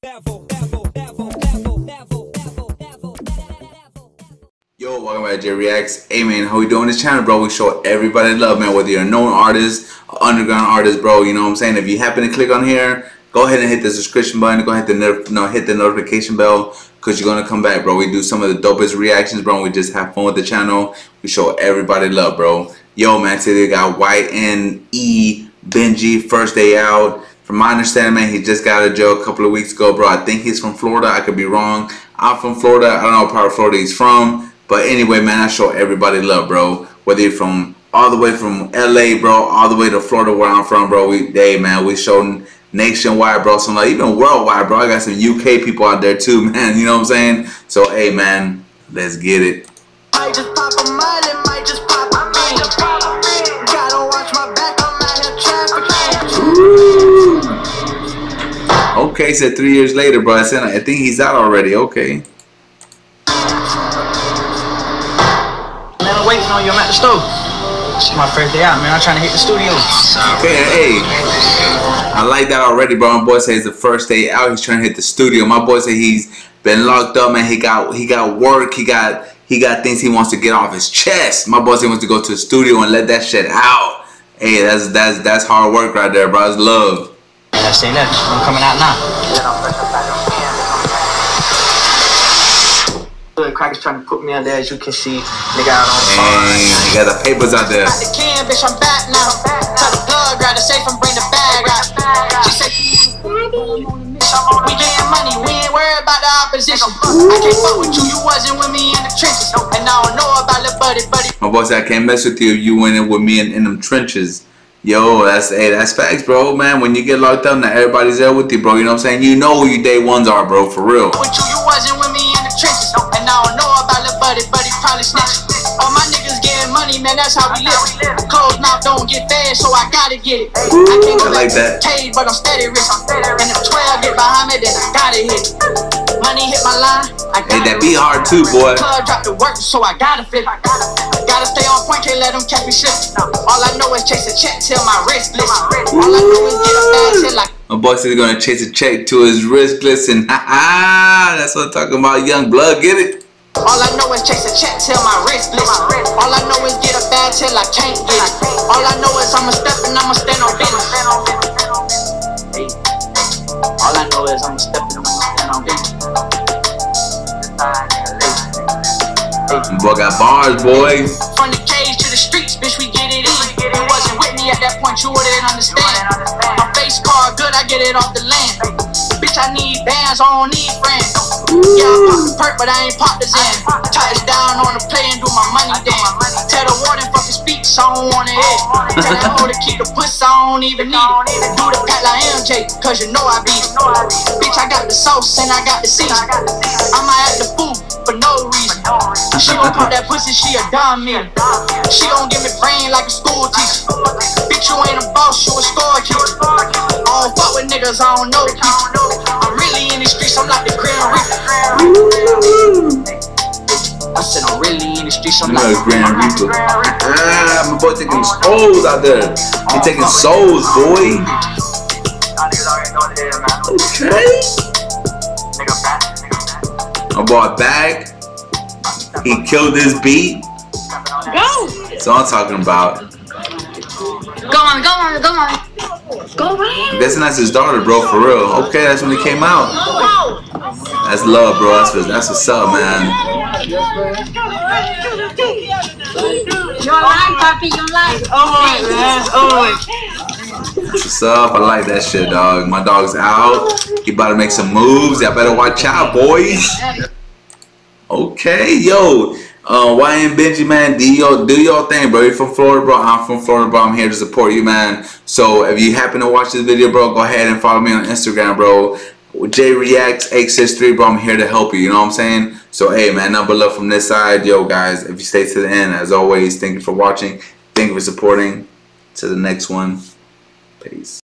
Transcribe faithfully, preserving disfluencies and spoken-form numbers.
Yo, welcome back to Jay Reacts. Hey man, how we doing this channel, bro? We show everybody love, man, whether you're a known artist, or underground artist, bro. You know what I'm saying? If you happen to click on here, go ahead and hit the subscription button. Go ahead and you know, hit the notification bell, because you're going to come back, bro. We do some of the dopest reactions, bro. We just have fun with the channel. We show everybody love, bro. Yo, man, today we got Y N E Benji, first day out. From my understanding, man, he just got out of jail a couple of weeks ago, bro. I think he's from Florida. I could be wrong. I'm from Florida. I don't know what part of Florida he's from. But anyway, man, I show everybody love, bro. Whether you're from all the way from L A, bro, all the way to Florida, where I'm from, bro. We, hey, man, we show nationwide, bro. So like even worldwide, bro. I got some U K people out there too, man. You know what I'm saying? So hey, man, let's get it. I just pop a mile and might just pop a bean. Gotta watch my back, I'm out here trafficking. Okay, said three years later, bro. I said I think he's out already. Okay. Man, I'm waiting on you. I'm at the stove. It's my first day out, man. I'm trying to hit the studio. Okay, hey. I like that already, bro. My boy says it's the first day out. He's trying to hit the studio. My boy said he's been locked up, man. He got he got work. He got he got things he wants to get off his chest. My boy said he wants to go to the studio and let that shit out. Hey, that's that's that's hard work right there, bro. It's love. Yeah, say that. I'm coming out now. The crackers trying to put me on there, as you can see. Nigga out on fire. You got the papers out there. Got the can, bitch, I'm back now. Tell the plug, grab the safe and bring the bag out. She said, we getting money, we ain't worried about the opposition. I can't fuck with you, you wasn't with me in the trenches. And I don't know about the buddy, buddy. My boy said I can't mess with you if you went in with me in, in them trenches. Yo, that's hey, that's facts, bro, man. When you get locked up, not everybody's there with you, bro. You know what I'm saying? You know who your day ones are, bro, for real. With you, you wasn't with me in the trenches. And I don't know about the buddy, buddy probably snitch. All my niggas getting money, man, that's how we live. Closed mouth don't get fed, so I gotta get it. I can't go I like that. Cage, but I'm steady rich. And if twelve get behind me, then I gotta hit. Money hit my line. I Hey, that be hard too, boy. Club drop the work, so I gotta flip. Gotta stay on point, can't let them catch me slip. All I know is chase a check till my wrist glisten. All I know is get a bag till like. My boy said he's gonna chase a check to his wrist glisten. Ha ha! That's what I'm talking about. Young blood, get it? All I know is chase a check till my wrist glisten. All I know is get a bag till I can't get it. All I know is I'ma step and I'ma stand on business. All I know is I'ma step and I'ma stand on business. Boy got bars, boy. From the cage to the streets, bitch, we get it in. If you wasn't with me at that point, you wouldn't understand. My face card good, I get it off the land. Bitch, I need bands, I don't need friends. Yeah, I pop the perk, but I ain't pop the Zen. Touch down on the play and do my money dance. Tell the warden fucking speak, so I don't wanna hit. Tell that hoe to keep the pussy, I don't even need it. Do the pack like M J, cause you know I beat it. Bitch, I got the sauce and I got the season. I might act the fool for no reason. She gon' pop that pussy, she a dumb me. She gon' give me brain like a school teacher. Bitch, you ain't a boss, you a scorekeeper. I don't fuck with niggas, I don't know people. I'm really in the streets, I'm like the Grand Reaper. I said I'm really in the streets, I'm like the Grand Reaper. Ah, my boy taking souls out there. He taking souls, boy. Okay. My boy back. He killed this beat. Go! That's what I'm talking about. Go on, go on, go on. Go right. That's not his daughter, bro, for real. Okay, that's when he came out. That's love, bro. That's what, that's what's up, man. You're alive, Papi, you're alive. Oh, man. Oh. That's what's up. I like that shit, dog. My dog's out. He about to make some moves. Y'all better watch out, boys. Okay, yo. Uh, Y N Benji, man, do your do your thing, bro. You're from Florida, bro. I'm from Florida, bro. I'm here to support you, man. So if you happen to watch this video, bro, go ahead and follow me on Instagram, bro. Jay Reacts eight six three, bro. I'm here to help you. You know what I'm saying? So hey, man, nothing but love from this side, yo, guys. If you stay to the end, as always, thank you for watching. Thank you for supporting. To the next one. Peace.